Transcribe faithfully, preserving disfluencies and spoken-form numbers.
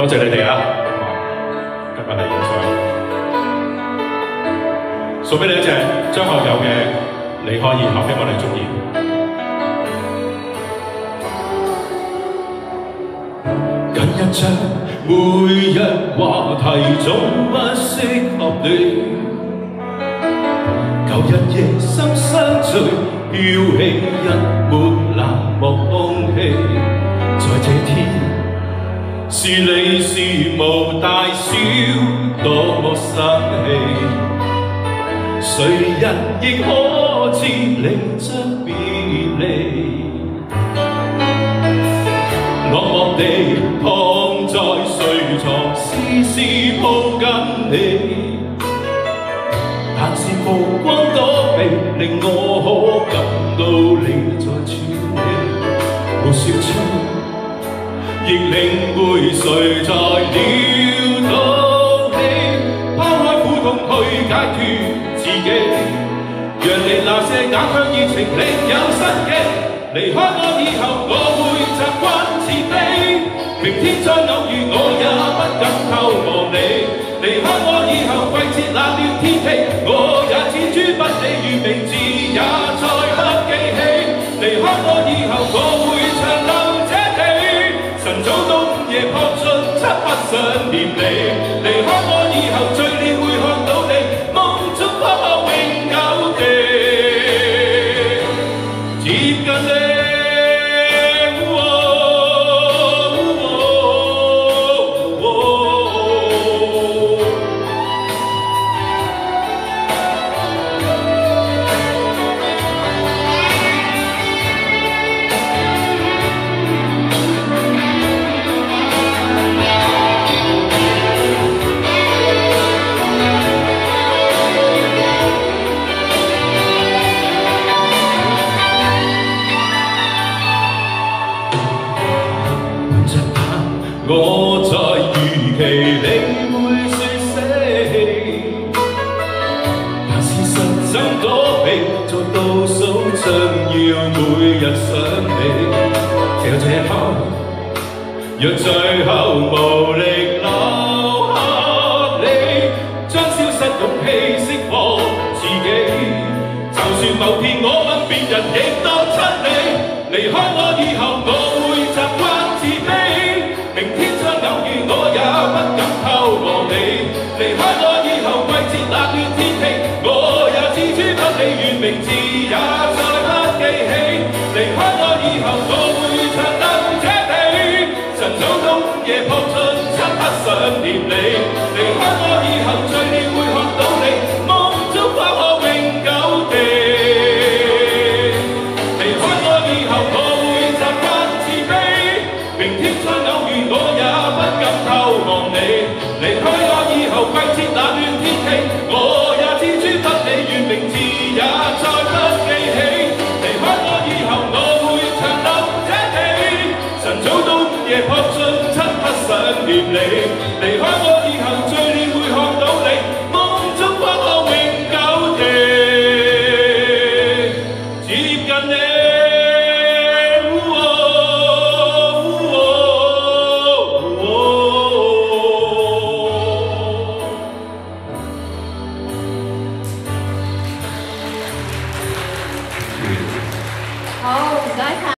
多謝你哋啊！今日嚟演唱，送俾你一隻張學友嘅《離開以後》，希望你中意。緊一張，每日話題總不適合你。舊日夜深相聚，飄起一抹冷漠空氣，在這天。 是你是無大小，多麼生氣，誰人亦可知離則別離。落寞地躺在睡床，絲絲抱緊你，但是無光躲避，令我可感到你在喘氣，沒說出。 亦領會誰在撩到你，拋開苦痛去解脫自己，讓你那些眼向熱情另有新機。離開我以後，我會習慣自卑，明天再偶遇我也不敢偷望你。離開我以後，季節冷了天氣，我也只專不理，如名字也再不記起。離開我以後，我會長留。 晨早冬夜撲進，七不想念你。離開我以後，醉了會看到你，夢中不可永久地接近你。我在預期你會説死，但事實怎躲避，在倒數將要每日想你。這這刻，若最後無力留下你，將消失勇氣釋放自己。就算某天我吻別人，亦當親你。離開我以後，我會習慣自卑。 明天將偶遇，我也不敢偷望你。離開我以後，季節冷暖天氣，我也置諸不理，願名字也再不記起。離開我以後，我會長留這地。晨早冬夜撲進，七不想念你。離開我以後，醉了會看到你，夢中不可永久地。離開我以後，我會習慣自卑。明天再偶遇。 我也不敢偷望你，離開我以後，季節冷暖天氣，我也置諸不理，願名字也再不記起。離開我以後，我會長留這地，晨早冬夜撲進，七不想念你。離開我。